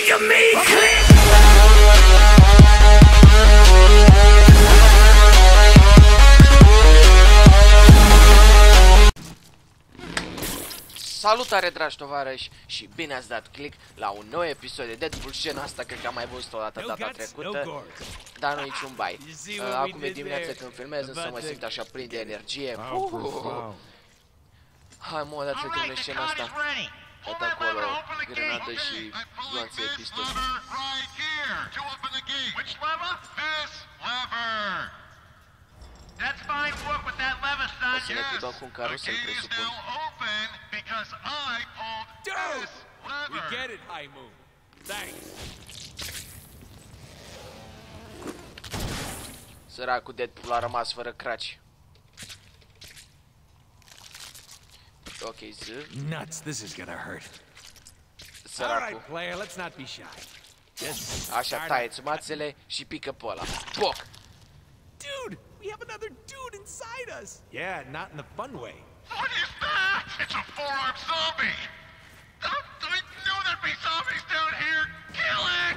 of me, click. Salutare, dragi tovarăși, și bine ați dat click la un nou episod de Deadpool. Scena asta cred că am mai văzut o dată data trecută, dar nu niciun bai. Acum e dimineața când filmez, însă mă simt așa plin de energie. Hai mă, dați să terminez scena asta. Uite acolo, grenadă și gloanțe de pistol. That's fine work with that lever, son. O să ne plimbăm cu un carusel, presupun. Dude! We get it, High Moon. Thanks. Săracul Deadpool a rămas fără craci. Ok, Z. Nuts, this is gonna hurt. Săracul. Alright, player, let's not be shy. Just Așa, taieți mațele și pică pe ăla. Poc! Dude, we have another dude inside us. Yeah, not in the fun way. What is that? It's a four-armed zombie! I knew there'd be zombies down here! Kill it!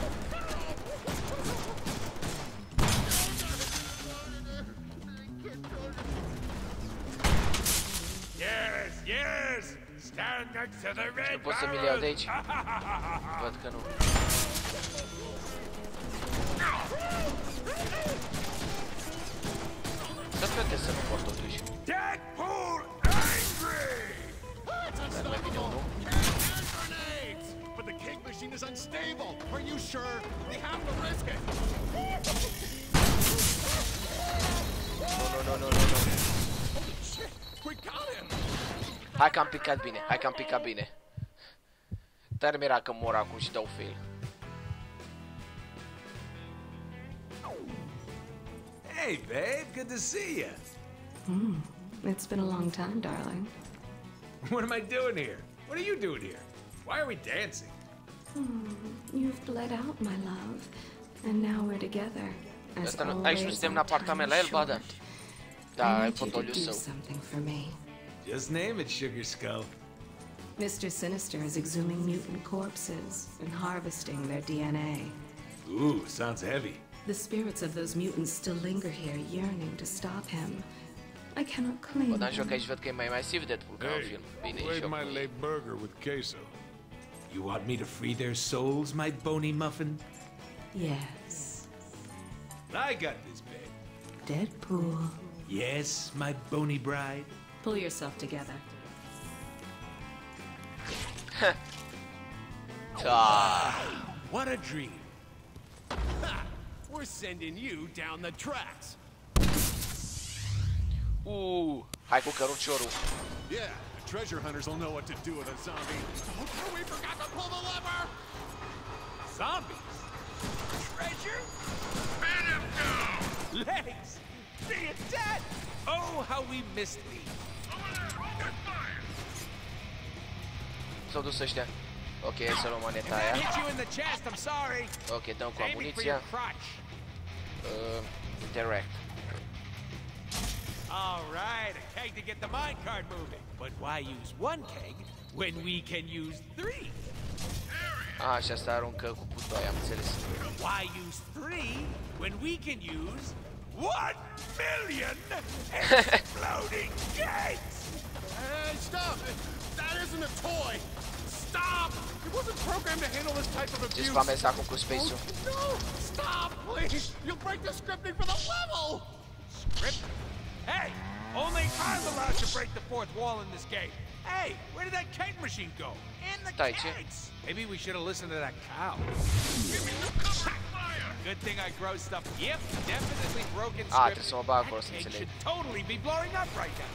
Yes, yes! Stand next to the red Pot să mi-l iau de aici? Văd că nu. Să plăte să nu pot totuși. Deadpool angry! Dar mai bine unul. But the King machine is unstable. Are you sure? We have to risk it. Nu. Holy shit! We got him! Hai că am picat bine, hai că am picat bine. Dar mi-era că mor acum și dau fail. Hey, babe, good to see you. It's been a long time, darling. What am I doing here? What are you doing here? Why are we dancing? You've bled out, my love, and now we're together. As Asta nu, always, aici nu suntem în apartament la el, ba da. Da, I ai need you to fotoliu do său. something for me. Just name it, Sugar Skull. Mr. Sinister is exhuming mutant corpses and harvesting their DNA. Ooh, sounds heavy. The spirits of those mutants still linger here, yearning to stop him. I cannot claim Bă, dar joc them. aici văd că e mai masiv Deadpool ca în film. Bine, e Played joc. my late burger with queso. You want me to free their souls, my bony muffin? Yes. I got this, babe. Deadpool. Yes, my bony bride. Pull yourself together. Da. What a dream. Ha! We're sending you down the tracks. Hai cu căruciorul. Yeah, the treasure hunters will know what to do with a zombie. Oh, we forgot to pull the lever! Zombies? Treasure? Man him down! Legs! See it dead! Oh, how we missed me. Over there! Get fire! S-au dus ăștia. Ok, să luăm moneta aia. Hit you in the chest, I'm sorry. Ok, dăm cu Aiming for your amuniția. crotch. Interact. All right, a keg to get the minecart moving. But why use one keg when we can use three? A, și asta aruncă cu putoaia, am înțeles. Why use three when we can use 1,000,000 exploding kegs? Hey, stop! That isn't a toy! Stop! It wasn't programmed to handle this type of Ce abuse! spamez acum cu space-ul? No! Stop, please! You'll break the scripting for the level! Script? Hey, only I'm allowed to break the fourth wall in this game. Hey, where did that keg machine go? In the Stai, ce? kegs. Maybe we should have listened to that cow. Good thing I grow stuff. Yep, definitely broken script. trebuie să mă bag acolo să That keg înțeleg. should totally be blowing up right now.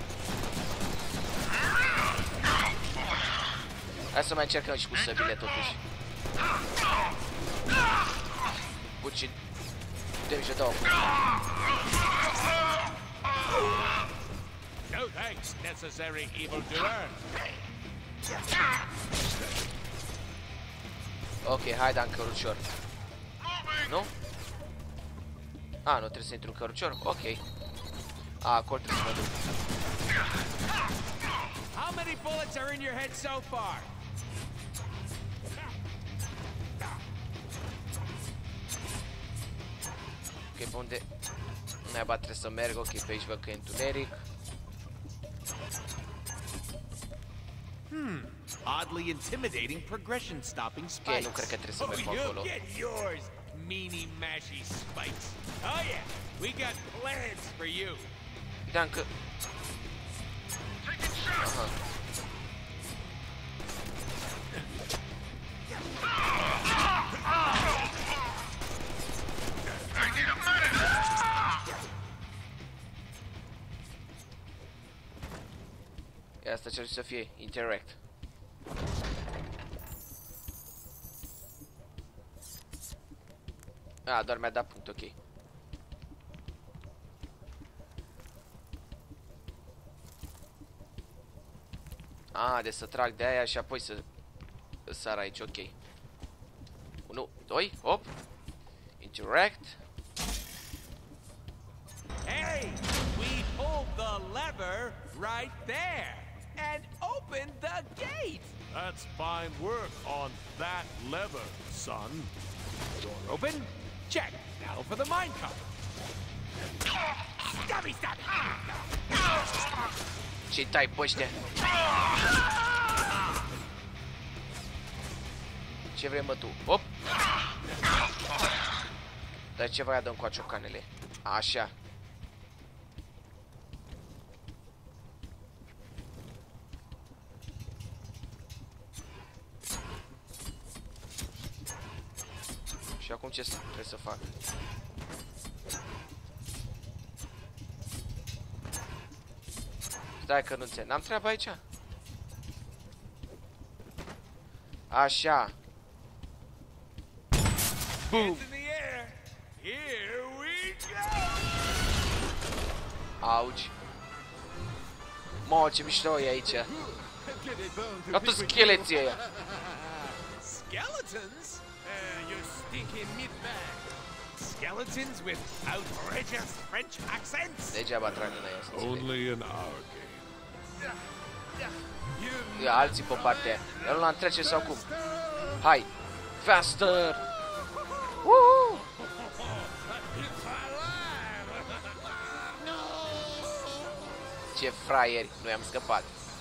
Hai să mai încercăm și cu săbile totuși. Buci. Dăm și dau. No thanks, necessary evildoer. Ok, hai da în cărucior. Nu? A, nu trebuie să intru în cărucior? Ok. A, acolo trebuie să mă duc. How many bullets are in your head so far? Unde? Naiba trebuie să merg, ok, pe aici văd că e întuneric. Oddly intimidating progression stopping spikes. Ok, nu cred că trebuie să merg pe acolo. Get yours, meanie mashy spikes. Oh yeah, we got plans for you. Uiteam că... Aha. E asta ce să fie, interact. A, doar mi-a dat punct, ok. A, de să trag de aia și apoi să sar aici, ok. 1, 2, hop. Interact. Hey, we pulled the lever right there and opened the gate. That's fine work on that lever, son. Door open. Check. Now for the minecart. Stubby, stop! Ce-i tai pe ăștia? Ce vrei, mă, tu? Hop! Dar ce vrea dăm cu ciocanele? Așa. Și acum ce trebuie să fac? Stai că nu înțeleg. N-am treabă aici? Așa. Boom. In the air. Here we go. Auci. Mă, ce mișto e aici. Ca toți scheleții ăia. Skeletons? You stinking meatbag. Skeletons with outrageous French accents? Degeaba trag în aia, să înțeleg. Only in our game. Ia, alții pe partea aia. El l-a întrece sau cum? Hai! Faster! Woohoo! Ce fraieri! Noi am scăpat.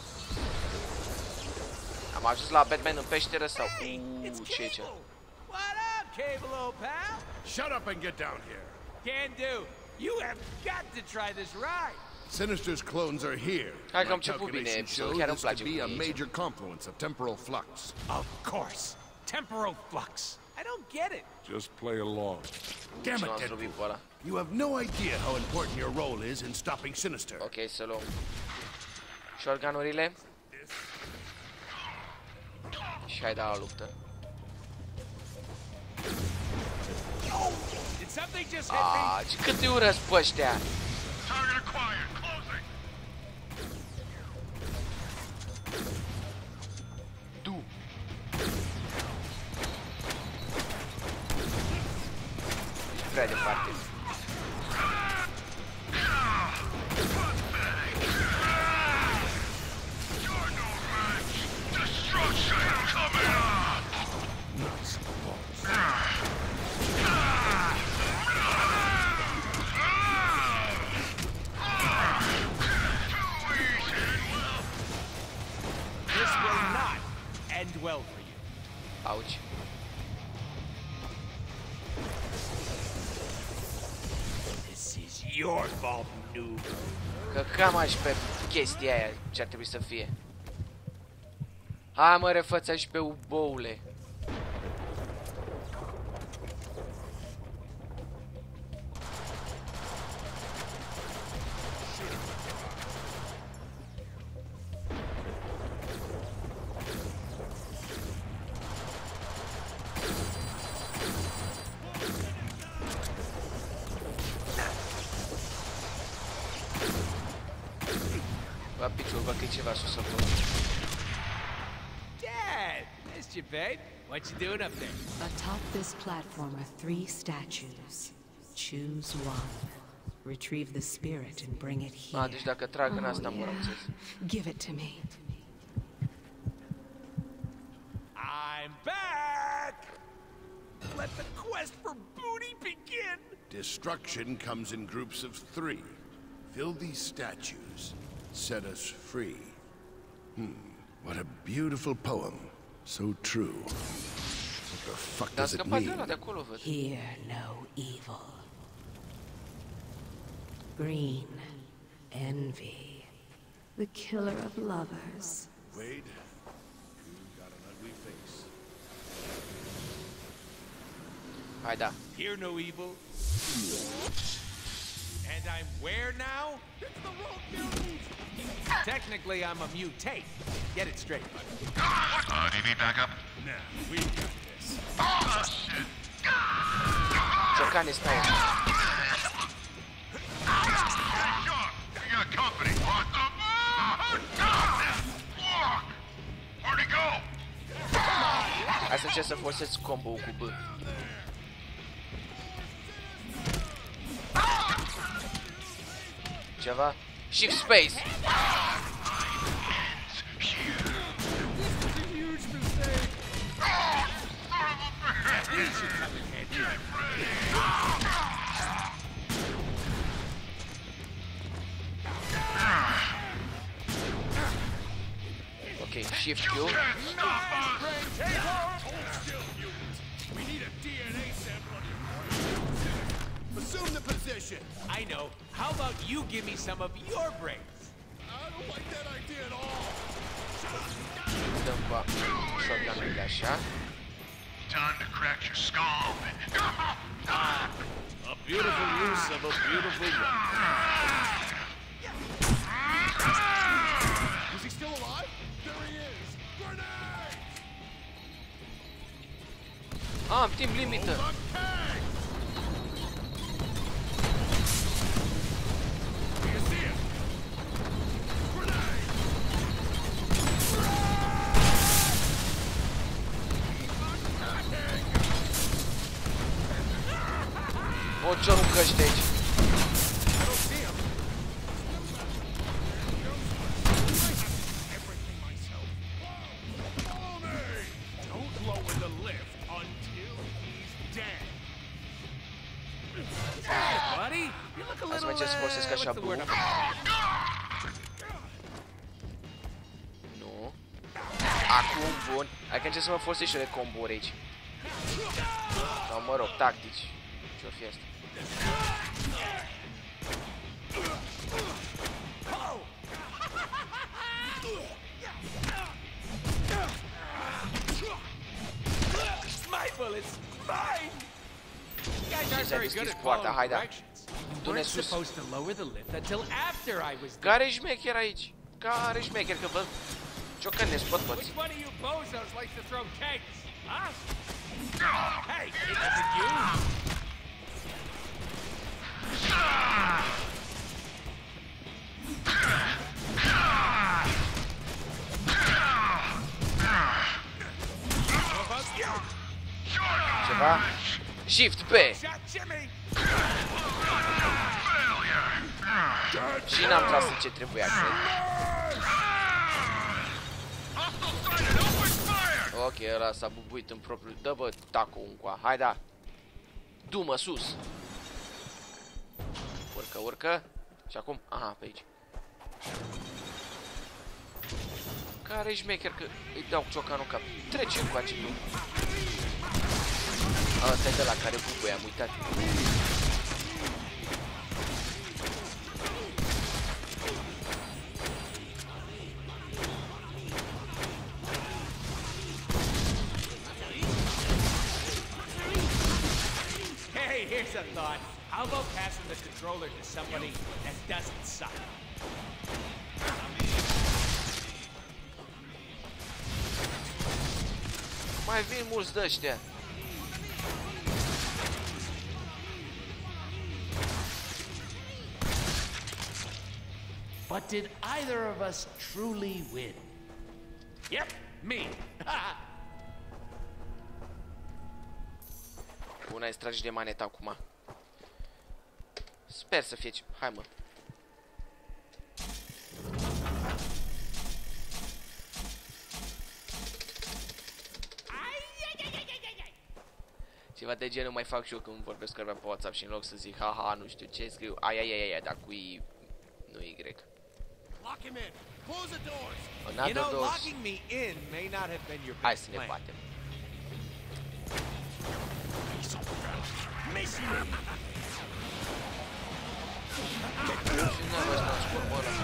Am ajuns la Batman în peșteră sau... ce e ce? What up, Cable, old pal? Shut up and get down here. Can do. You have got to try this ride. Sinister's clones are here. Hai că am My început bine calculations episodul, show chiar îmi this to place be cum a e aici. major confluence of temporal flux. Of course. Temporal flux. I don't get it. Just play along. Damn Ce it, l-am Deadpool. zdrobit pe ăla. You have no idea how important your role is in stopping Sinister. Ok, să luăm shotgun-urile. Și hai da la luptă. Did something just hit me? Ce cât îi urăsc pe ăștia? Target acquired. Closing. Du. Ești prea departe. You're no match. Destruction coming up. Nuts and bolts. This will not end well for you. Auci. This is your fault, noob. Că cam aș pe chestia aia ce ar trebui să fie. Hai mă, refăța și pe uboule. Bă, piciul, bă, că e ceva sus acolo. Dad, missed you, babe. What you doing up there? Atop this platform are 3 statues. Choose one. Retrieve the spirit and bring it here. A, deci dacă trag în asta mă rămțesc. Give it to me. I'm back! Let the quest for booty begin! Destruction comes in groups of 3. Fill these statues. Set us free. What a beautiful poem. So true. What the fuck does it mean? Hear no evil. Green, envy, the killer of lovers. Wade, you got an ugly face. Hai da. Hear no evil. And I'm where now? It's the wrong building! Technically, I'm a mutate. Get it straight, buddy. Do you need backup? Nah, we got this. Oh, shit! Ciocane stai. You got company. What the fuck? Where'd he go? Hai să încerc să forsez combo-ul cu B. Ceva? Shift space! Ok, Shift Q. We need a DNA sample on your brain. Assume the position. I know. How about you give me some of your brains? I don't like that idea at all. Dăm cu shotgun-urile așa. Time to crack your skull. A beautiful use of a beautiful weapon. Is he still alive? There he is. Grenade! Am timp limită. O, ce aruncă-și de aici? Hai să mai încerc să folosesc așa blue. Nu. Acum, bun. Hai că încerc să mă folosesc și eu de combo-uri aici. Sau mă rog, tactici. Ce-o fi asta? Și s-a deschis poarta, hai da. Du-ne sus. Care-i șmecher aici? Care-i șmecher că văd ciocăni ne spot toți. Hey, it wasn't you. Ceva? Shift P. Și n-am tras în ce trebuia, cred. Ok, ăla s-a bubuit în propriul... Dă bă, taco uncoa. Hai da. Du-mă sus. Urcă, urcă. Și acum? Aha, pe aici. Care-i șmecher că îi dau ciocanul cap? Trece încoace tu. Ăsta-i de la care bubuie, am uitat. Hey, here's a thought. How about passing the controller to somebody that doesn't suck? Mai vin mulți de-ăștia. But did either of us truly win? Yep, me. Bun, ai stragi de maneta acum. Sper să fie... Hai, mă. Ceva de genul mai fac și eu când vorbesc cu pe WhatsApp și în loc să zic haha, nu știu ce, scriu aia, dar cu I, nu Y. Another doors. Hai să ne batem. Și nu vă să scurmă ăla.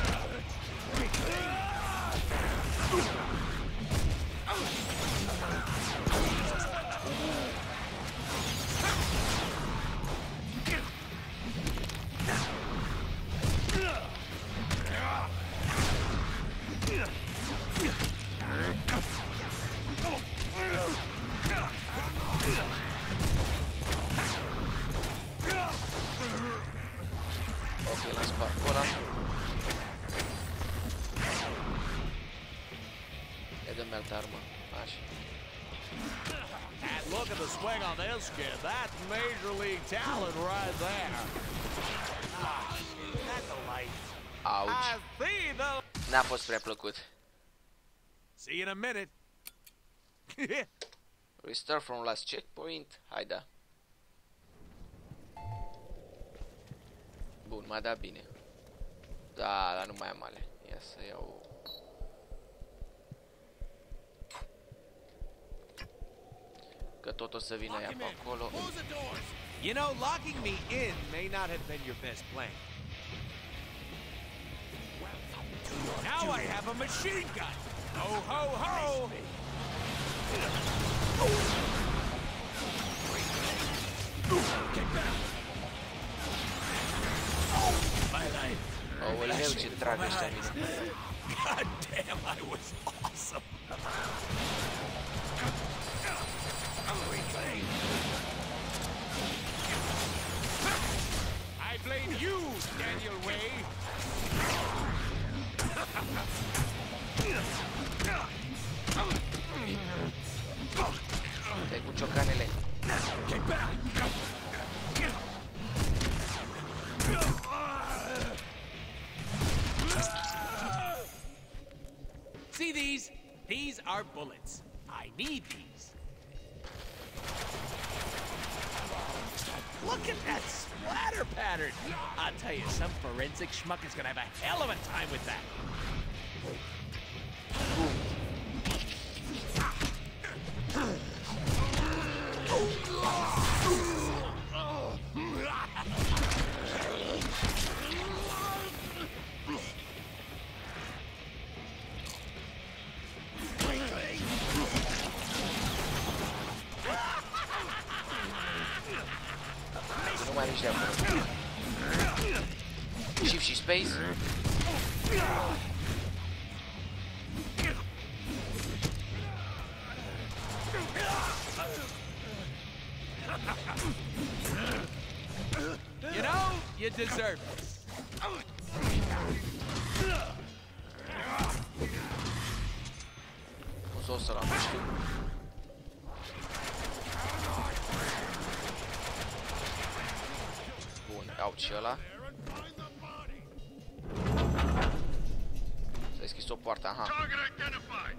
Ok, l-am spart pe ăla. E de melt armă. Așa. And look at the swing on this kid. That's major league talent right there. That's a light. Auci. I see the. N-a fost prea plăcut. See you in a minute. Restart from last checkpoint. Hai da. Bun, m-a dat bine. Da, dar nu mai am ale. Ia să iau... Că tot o să vină ea pe acolo. You know, locking me in may not have been your best plan. Now I have a machine gun. Ho, ho, ho! My life. Aoleu, ce trag ăștia mine. God damn, I was awesome. I blame you, Daniel Way. Dai cu ciocanele. See these? These are bullets. I need these. Look at that splatter pattern. I'll tell you, some forensic schmuck is gonna have a hell of a time with that. Nu mai nici de acolo. Shift și space. You know, you deserve this. O să l-am, nu știu. Bun, iau și ăla. S-a deschis o poartă, aha. Target identified.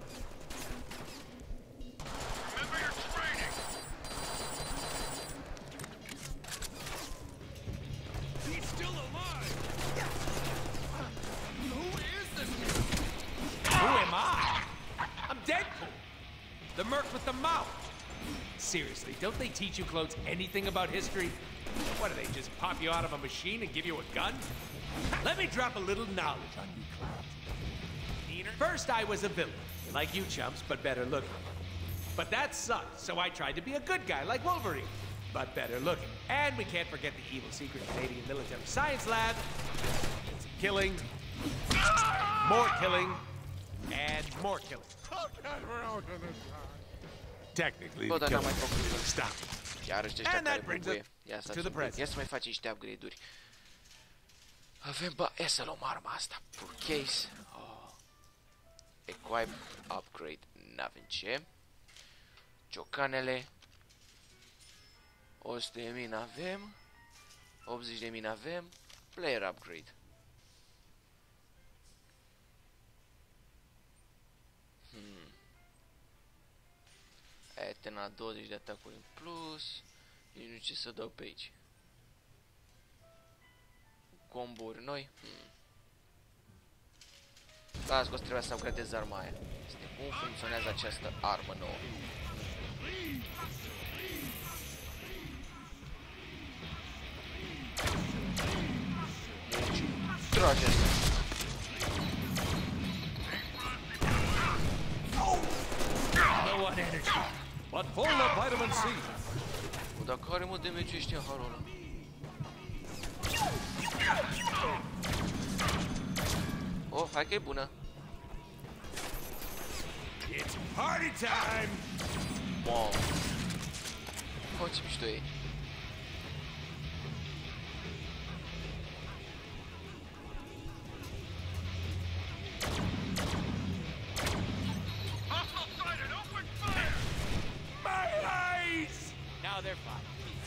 Remember your training. He's still alive. Who is this? Who am I? I'm Deadpool, the merc with the mouth. Seriously, don't they teach you clones anything about history? What do they just pop you out of a machine and give you a gun? Let me drop a little knowledge on you clowns. First, I was a villain, like you chumps, but better looking. But that sucked, so I tried to be a good guy like Wolverine, but better looking. And we can't forget the evil secret Canadian military science lab. It's killing, more killing, and more killing. Technically, Bă, the dar n-am mai killing făcut. stop. Chiar ăștia And care that brings bubuie. us Ia să to the present. Ia să mai faci niște upgrade-uri. Avem, bă, ia să luăm arma asta. Full case. Oh. Equip, upgrade, n-avem ce. Ciocanele. 100 de mini avem. 80 de mini avem. Player upgrade. Etena 20 de atacuri în plus. Nici nu știu ce să dau pe aici. Comburi noi. Las că o să trebuia să upgradez arma aia. Cum funcționează această armă nouă? Trage asta. No one energy, but full of vitamin C. Dacă are mă damage ăștia harul ăla. Oh, hai că e bună. It's party time! Wow. Oh, ce mișto e. Hostile sighted! Open fire! My eyes! Now they're fine.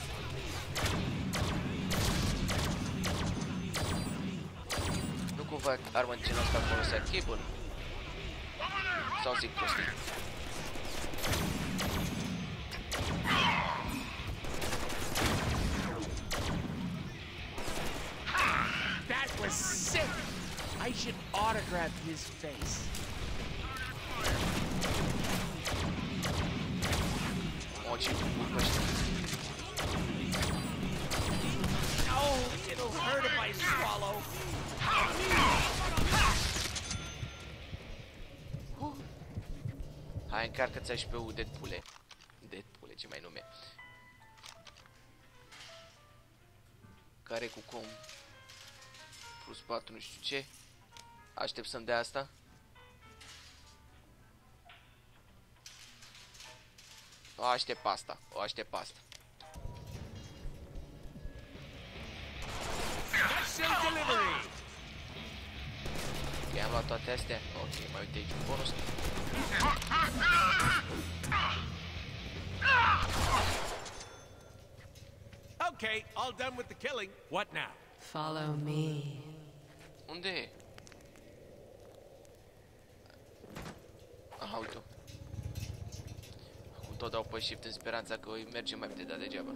Nu cumva arma de genul ăsta folosea Cable? Sau zic prostii? That was sick! I should autograph his face. O, ce bun ăștia. No, it'll hurt if I swallow. Hai, încarcă-ți HP-ul, Deadpool-e. Deadpool-e, ce mai nume. Care cu com? Plus 4, nu știu ce. Aștept să-mi dea asta. O aștept asta, o aștept asta. Special delivery! Ok, am luat toate astea. Ok, mai uite aici un bonus. Okay, all done with the killing. What now? Follow me. Unde e? Aha, uite-o. Acum tot dau pe shift în speranța că o merge mai repede, dar degeaba.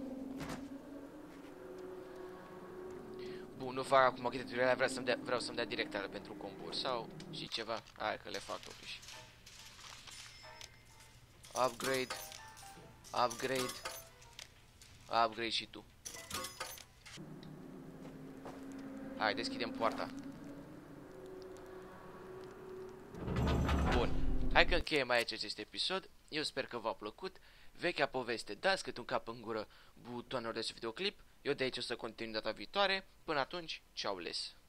Bun, nu fac acum câte tutoriale, vreau să-mi dea directare pentru comburi sau și ceva. Hai că le fac totuși. Upgrade. Upgrade. Upgrade și tu. Hai, deschidem poarta. Bun. Hai că încheiem aici acest episod. Eu sper că v-a plăcut. Vechea poveste, dați cât un cap în gură butoanelor de videoclip. Eu de aici o să continui data viitoare. Până atunci, ciao les.